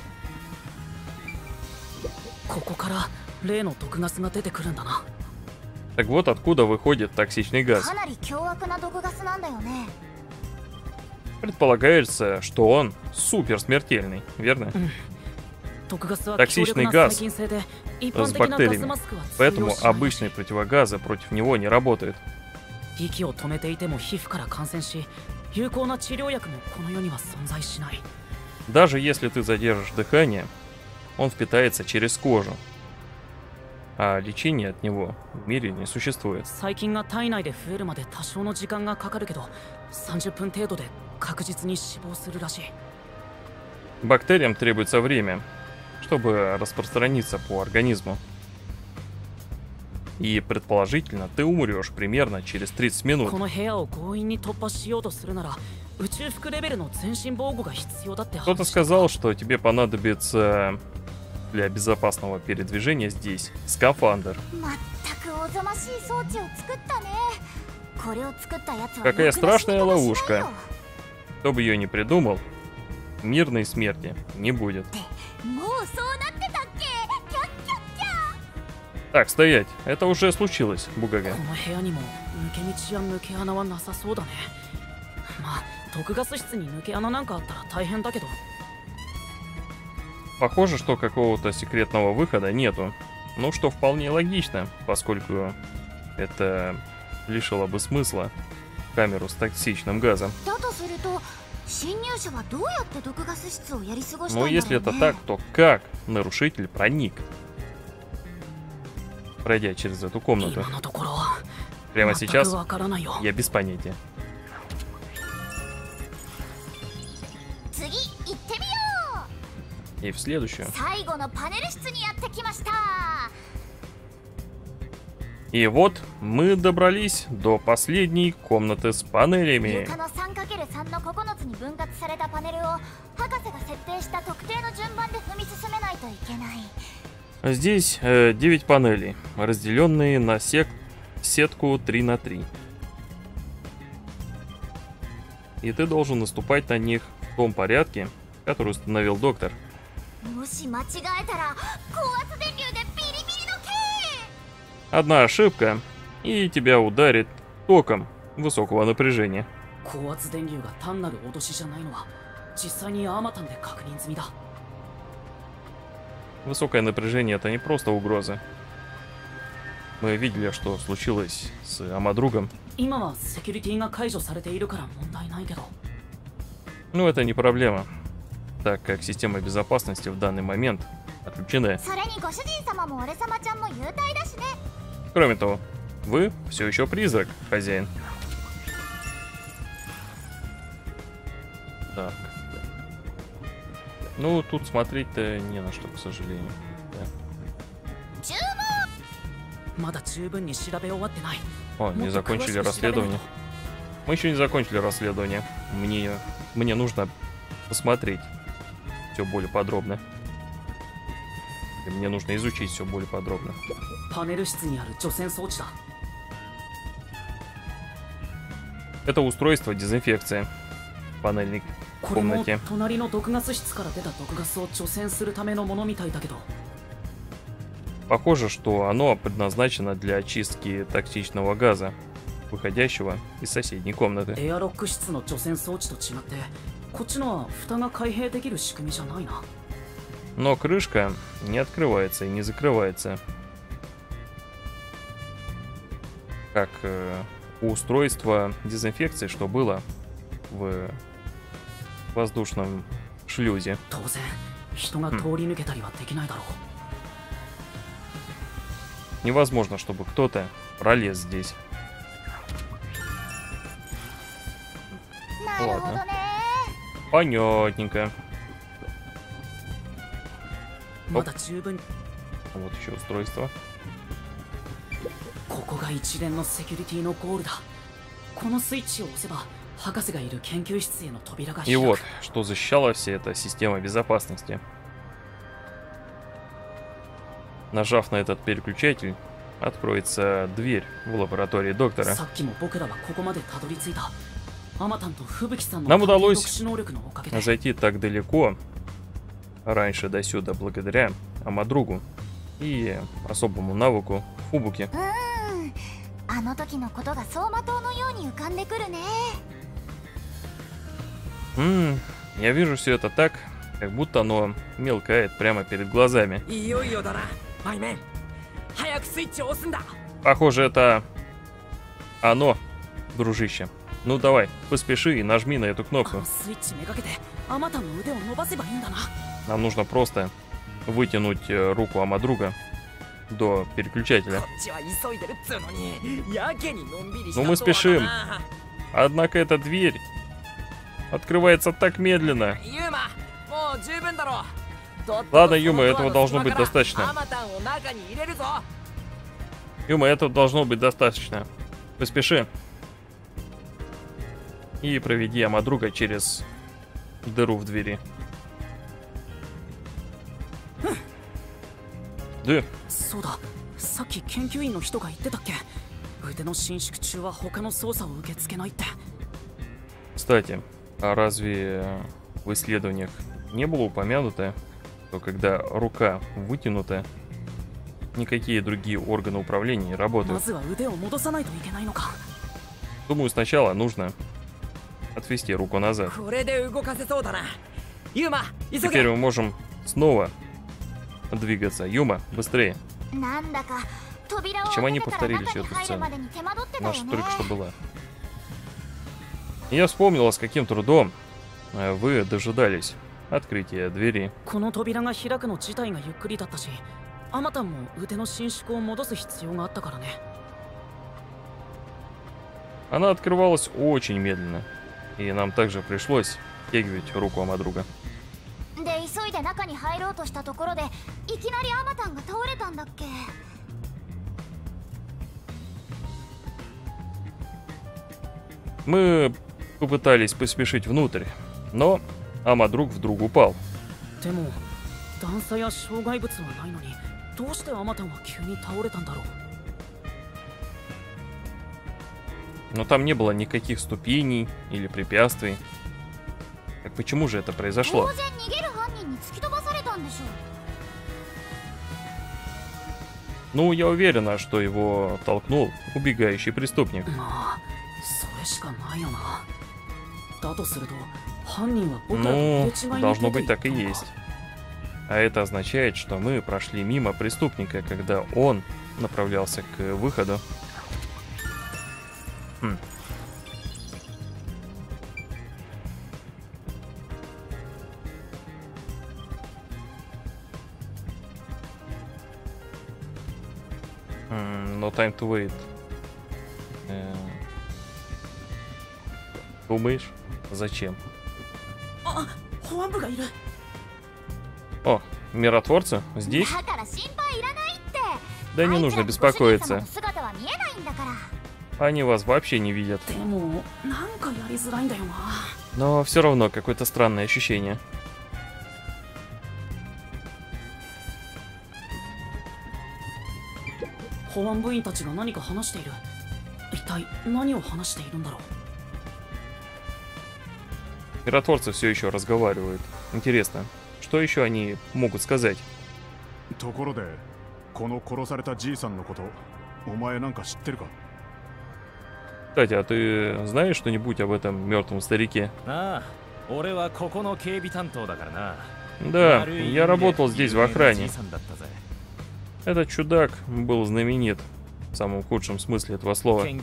ここから例の毒ガスが出てくるんだな。 Так вот откуда выходит токсичный газ. かなり凶悪な毒ガスなんだよね。 Предполагается, что он супер смертельный, верно? 毒ガスは Токсичный 強力な газ 細菌性で一 с 般的なガス бактериями. マスクは通 Поэтому 用しない。 обычные противогазы против него не работают. 息を止めていても皮膚から感染し、有効な治療薬もこの世には存在しない。 Даже если ты задержишь дыхание, он впитается через кожу. А лечения от него в мире не существует. 細菌が体内で増えるまで多少の時間がかかるけど、さんじゅっぷん程度で確実に死亡するらしい。 Бактериям требуется время, чтобы распространиться по организму. И предположительно ты умрешь примерно через тридцать минут. この部屋を強引に突破しようとするなら、宇宙服レベルの全身防護が必要だって話。 Кто-то сказал, что тебе понадобится для безопасного передвижения здесь скафандр. まったくおぞましい装置を作ったね。これを作ったやつは Какая ろくな仕事 страшная もしないよ。 ловушка. Кто бы ее ни придумал, мирной смерти не будет. もうそうなってたっけ？キャッキャッキャ。 Так, стоять. Это уже случилось, Бугага. この部屋にも抜け道や抜け穴はなさそうだね。まあ、毒ガス室に抜け穴なんかあったら大変だけど。 Похоже, что какого-то секретного выхода нету. Ну, что вполне логично, поскольку это лишило бы смысла камеру с токсичным газом. だとすると侵入者はどうやって毒ガス室をやり過ごしたんだろう Но ね。 если это так, то как нарушитель проник, пройдя через эту комнату? 今のところ Прямо 全く сейчас わからないよ。 я без понятия. 次行ってみよ И в следующую. う。最後のパネル室にやってきました。 И вот мы добрались до последней комнаты с панелями. 床の さんかけるさん のここのつに分割されたパネルを博士が設定した特定の順番で踏み進めないといけない。 Здесь э, девять панелей, разделенные на сек сетку три на три. И ты должен наступать на них в том порядке, который установил доктор. もし間違えたら高圧電流でビリビリの刑。 Одна ошибка, и тебя ударит током высокого напряжения. 高圧電流が単なる脅しじゃないのは実際にアーマタンで確認済みだ。 Высокое напряжение — это не просто угроза. Мы видели, что случилось с Амадругом. 今はセキュリティが解除されているから問題ないけど。 Но это не проблема, так как система безопасности в данный момент отключены. それにご主人様も俺様ちゃんも幽体だしね。 Кроме того, вы все еще призрак, хозяин. Так. Ну, тут смотреть-то не на что, к сожалению. Да. 注まだ十分に調べ終わってない。 О, не закончили расследование. Мы еще не закончили расследование. Мне, мне нужно посмотреть все более подробно. И мне нужно изучить все более подробно. パネル室にある除染装置だ。 Это устройство дезинфекции. Панельник в これも комнате. 隣の毒ガス室から出た毒ガスを除染するためのものみたいだけど。 Похоже, что оно предназначено для очистки токсичного газа, выходящего из соседней комнаты. エアロック室の除染装置と違って、こっちのは蓋が開閉できる仕組みじゃないな。 Но крышка не открывается и не закрывается. Как э, у устройства дезинфекции, что было в воздушном шлюзе. 当然、人が通り抜けたりはできないだろう。 Невозможно, чтобы кто-то пролез здесь. なるほどね。 Понятненько. まだ十分。 Вот еще устройство. ここが一連のセキュリティのゴールだ。このスイッチを押せば、博士がいる研究室への扉が開く。 И вот, что защищала вся эта система безопасности. Нажав на этот переключатель, откроется дверь в лаборатории доктора. さっきも僕らはここまでたどり着いた。アマタンと吹雪さんの Нам удалось 特殊能力のおかげで Зайти так далеко раньше до сюда благодаря Амадругу и особому навыку Фубуки. うーん。あの時のことが走馬灯のように浮かんでくるね。 М, я вижу все это так, как будто оно мелькает прямо перед глазами. いよいよだな、マイメン。早くスイッチを押すんだ。 Похоже, это оно, дружище. Ну давай, поспеши и нажми на эту あ кнопку. のスイッチめがけてアマタンの腕を伸ばせばいいんだな。 Нам нужно просто вытянуть э, руку Амадруга до こ переключателя. っちは急いでるっつうのに、やけにのんびりした Ну мы とは спешим. な。 Однако эта дверь открывается так медленно. ユーマ、もう十分だろう。とっとと Ладно, Юма, そのドア этого の должно 隙間 быть から достаточно. アマタンを中に入れるぞ。 Юма, этого должно быть достаточно. Поспеши. И проведи Амадруга через дыру в двери. Да, そうだ、さっき研究員の人が言ってたっけ。腕の伸縮中は他の操作を受け付けないって。 кстати, а разве в исследованиях не было упомянуто, что когда рука вытянута, никакие другие органы управления не ま работают? ずは腕を戻さないといけないのか。 Думаю, сначала нужно отвести руку назад. これで動かせそうだな。ユーマ、急 Теперь げ。 мы можем снова двигаться. Юма, быстрее. なんだか扉を Почему 開 они けてから повторили 中 всю に эту 入るま сцену? でに手間取ってた Наша よね。 только что была. И я вспомнила, с каким трудом э, вы дожидались открытия двери. この扉が開くの自体がゆっくりだったし、アマタンも腕の伸縮を戻す必要があったからね。 Она открывалась очень медленно, и нам также пришлось втягивать руку Амадруга. で急いで中に入ろうとしたところでいきなりアマタンが倒れたんだっけ。 Мы попытались поспешить внутрь, но Амадруг вдруг упал. でも段差や障害物はないのに、どうしてアマタンは急に倒れたんだろう。 Но там не было никаких ступеней или препятствий. Так почему же это 当 произошло? 然逃げる犯人に突き飛ばされたんでしょ。 Ну, я уверена, что его толкнул убегающий преступник. まあそれしかないよな。だとすると犯人は僕らと入 Ну, れ違いに должно 出て быть いっ так た и のか。 есть. А это означает, что мы прошли мимо преступника, когда он направлялся к выходу. Хм. М, No time to wait. Э, Думаешь? Зачем? あ、保安部がいる。 Миротворцы? Здесь? だから心配いらないって。 Да не нужно あいつらにご主人様 беспокоиться. の姿は見えないんだから。 Они вас вообще не видят. でもなんかやりづらいんだよな。 Но все равно какое-то странное ощущение. 保安部員たちが何か話している。一体何を話しているんだろう。 Миротворцы все еще разговаривают. Интересно, что еще они могут сказать? ところで、この殺されたじいさんのこと、お前なんか知ってるか? Кстати, а ты знаешь что-нибудь об этом мертвом старике? А,俺はここの警備担当だからな. Да, я работал здесь в охране. Этот чудак был знаменит в самом худшем смысле этого слова. Он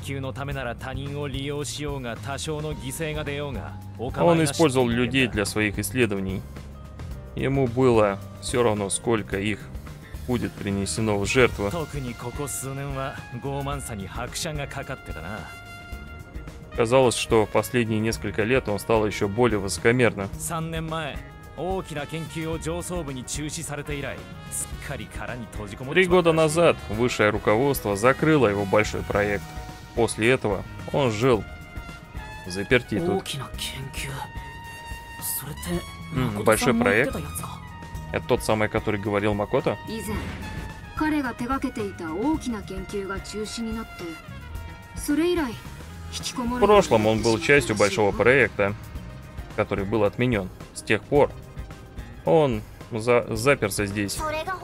использовал людей для своих исследований. Ему было все равно, сколько их будет принесено в жертву. Казалось, что в последние несколько лет он стал еще более высокомерным. Три года назад высшее руководство закрыло его большой проект. После этого он жил заперти тут. М, большой проект? Это тот самый, который говорил Макото? В прошлом он был частью большого проекта, который был отменен. С тех пор он за заперся здесь.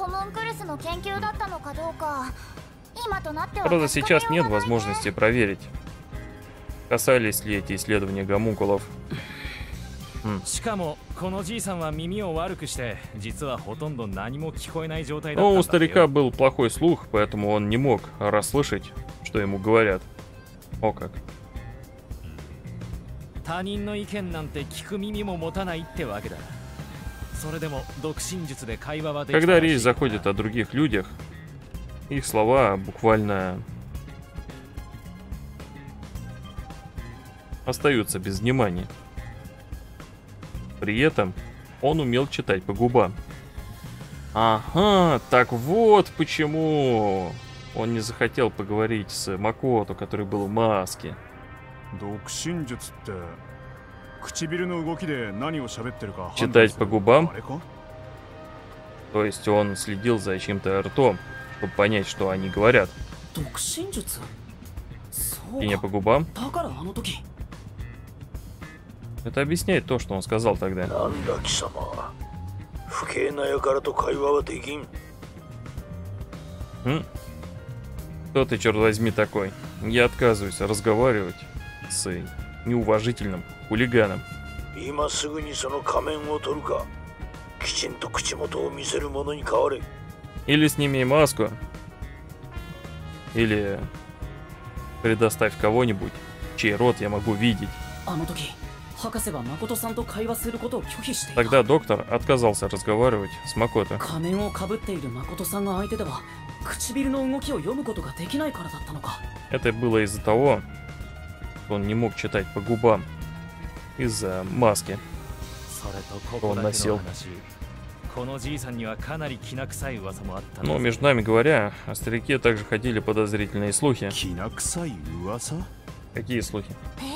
Правда, сейчас нет возможности проверить, касались ли эти исследования гомункулов. М. Но у старика был плохой слух, поэтому он не мог расслышать, что ему говорят. О как. Когда речь заходит о других людях, их слова буквально остаются без внимания. При этом он умел читать по губам. Ага, так вот почему он не захотел поговорить с Макото, который был в маске. Читать по губам? То есть он следил за чьим-то ртом, чтобы понять, что они говорят. И не по губам? Это объясняет то, что он сказал тогда. М? Кто ты, черт возьми, такой? Я отказываюсь разговаривать с неуважительным хулиганом. Или сними маску, или предоставь кого-нибудь, чей рот я могу видеть. Тогда доктор отказался разговаривать с Макото. Это было из-за того, что он не мог читать по губам, из-за маски, что он носил. Но, между нами говоря, о старике также ходили подозрительные слухи. Какие слухи?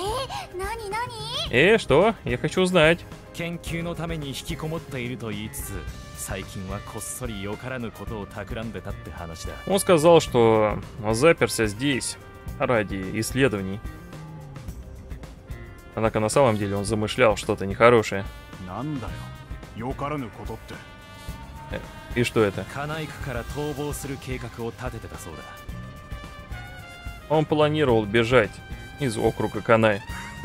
Э, что? Я хочу узнать. Он сказал, что заперся здесь ради исследований. Однако на самом деле он замышлял что-то нехорошее. Э, и что это? Он планировал бежать из округа Канай.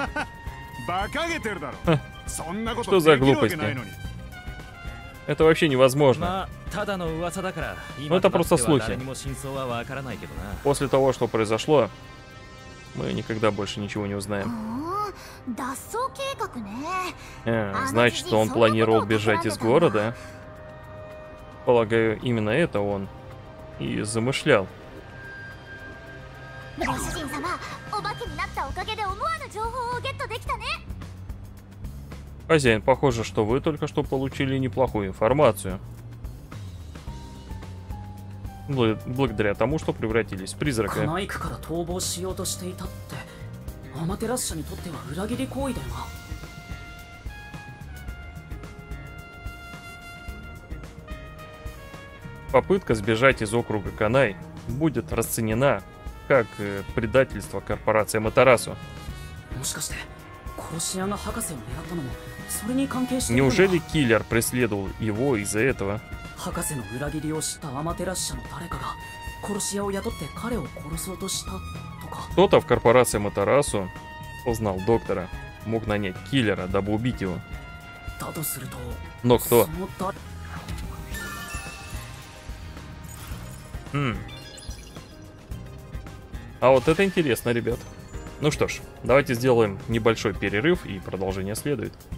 Что за глупости? Это вообще невозможно. Но это просто слухи. После того, что произошло, мы никогда больше ничего не узнаем. Э, значит, он планировал бежать из города? Полагаю, именно это он и замышлял. Хозяин, похоже, что вы только что получили неплохую информацию. Бл- благодаря тому, что превратились в カ призрака. ナイクから逃亡しようとしていたってアマテラス社にとっては裏切り行為だよな。 Попытка сбежать из округа Канай будет расценена как э, предательство корпорации Матарасу. もしかして殺し屋が博士を狙ったのもそれに関係しているのか。 Неужели киллер преследовал его из-за этого? 博士の裏切りを知ったアマテラス社の誰かが殺し屋を雇って彼を殺そうとしたとか。 Кто-то в корпорации Матарасу узнал доктора, мог нанять киллера, дабы убить его. だとすると Но кто? その誰 Хм. А вот это интересно, ребят. Ну что ж, давайте сделаем небольшой перерыв, и продолжение следует.